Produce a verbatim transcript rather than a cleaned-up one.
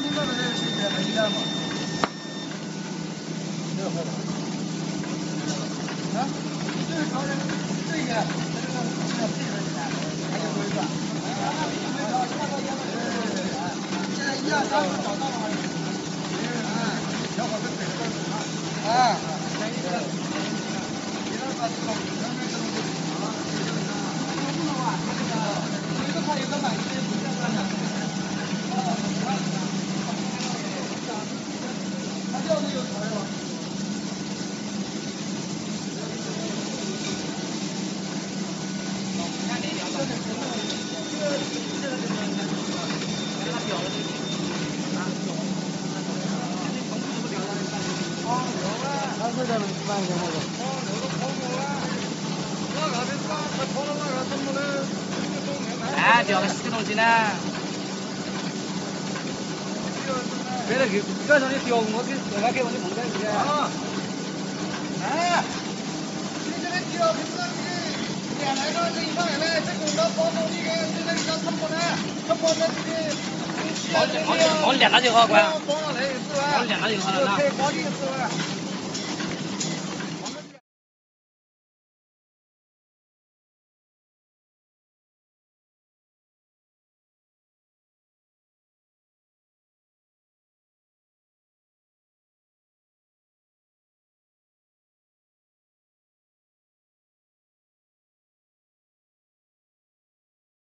你们那是这个一样吗？这个好吧？啊？这个高人，这个这个这个配合起来，还有规划。现在一二三四找到了吗？啊，小伙子腿都是啊。啊。一二三四五，两边都是啊。不能吧？有一个他有个买的不这样的。他就是有材料。他是在慢些那个。哦，那个泡沫啊，那个的啥，他泡了那个什么的，哎，掉了几个东西呢？别的给，这东西掉，我给我给我的朋友去。啊。哎，你这个掉，平常你两来个这一上来，这个到包装里面，这个叫什么呢？什么的这个。包包包两个就好关。包了来是吧？包两个就好了。可以包几个是吧？